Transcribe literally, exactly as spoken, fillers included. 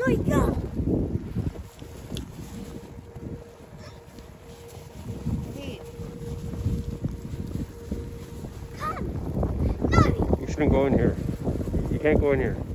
we go. Hey. Come. Nori. You shouldn't go in here. You can't go in here.